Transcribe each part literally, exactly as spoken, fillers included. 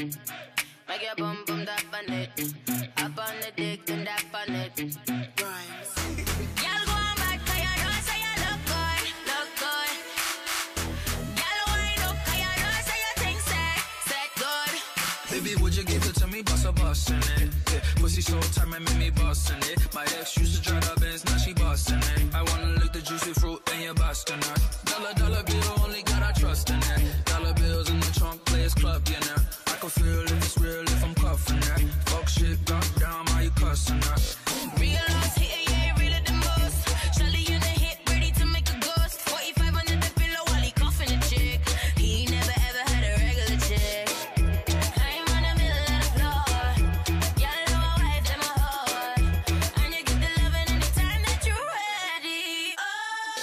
Make your bum bum that on it. Up on the dick and that on it. Rhymes. Y'all go on back, cause you know say you look good, look good. Y'all wind up, cause you know say you think set, set good. Baby, would you give it to me, bust a bust in it? Yeah, pussy so tight, man, make me bust in it. My ex used to drive the Benz, now she bustin' it. I wanna lick the juicy fruit, and you're bustin' it. Dollar, dollar bill, only got our trust in it. Dollar bills in the trunk, players club, you know. I can feel if it's real, if I'm cuffin' that. Fuck shit, got down, how you cussin' that? Real lost hitting, yeah, you really the most. Shelly in the hit, ready to make a ghost. forty-five under the pillow while he coughing the chick. He never ever had a regular chick. I'm on the middle of the floor. Y'all know my wife and my heart. And you get the loving anytime that you're ready. Oh,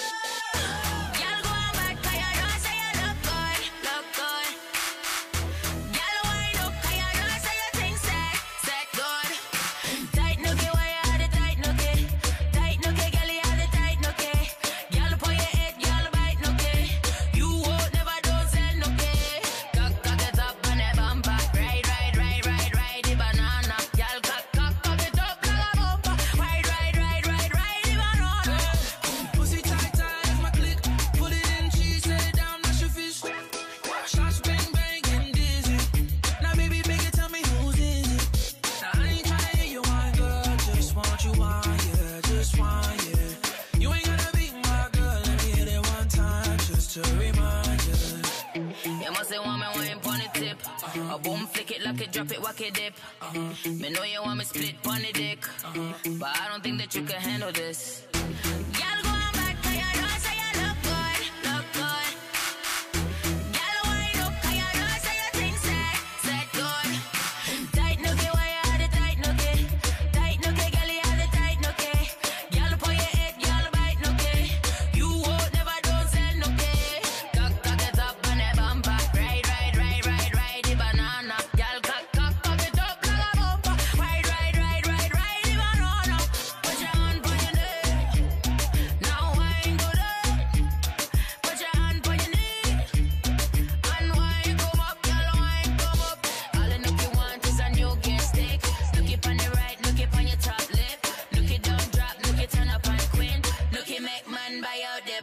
y'all go on back, cause you know say you look good, look good. Y'all wind up, cause you know say you think set, set good. Tight nookie, why you had it tight nookie? Tight nookie, girl, you had it tight nookie. Y'all pull your head, y'all bite nookie. You won't never do sell nookie. Cock, cock it up on that bumper. Ride, ride, ride, ride, ride the banana. Y'all cock, cock, cock it up like a bumper. Ride, ride, ride, ride, ride the banana. Pussy tight, tight, that's my click. Put it in cheese, set it down, that's your fish. Shots bang, bang, getting dizzy. Now, baby, make it, tell me who's in it. Now, I ain't tryna hear you whine, girl. Just want you whine, yeah, just whine, yeah. You ain't gotta be my girl. Let me hit it one time, just to remind you. You must say want me wine pon the tip. A boom flick it, lock it, drop it, whack it dip. Me know you want me split pon the dick, but I don't think that you can handle this. Y'all go on back, cause you know say you look good, look good. Y'all wind up, cause you know say you think set, set good. Tight nookie, why you had it tight nookie? Tight nookie, girl, you had it tight nookie. Y'all pull your head, y'all bite nookie. You won't never do sell nookie. Cock, cock it up on that bumper. Ride, ride, ride, ride, ride the banana. Y'all cock, cock, cock it up like a bumper. Ride, ride, ride, ride, ride the banana. Put your hand on your neck. Now wine go there. Put your hand on your knee. And wine come up, y'all wine come up. All the nookie want is a new gear stick. Look it on the right, look it on your top lip. Look it down, drop, look it turn up and queen. Look it make man buy out the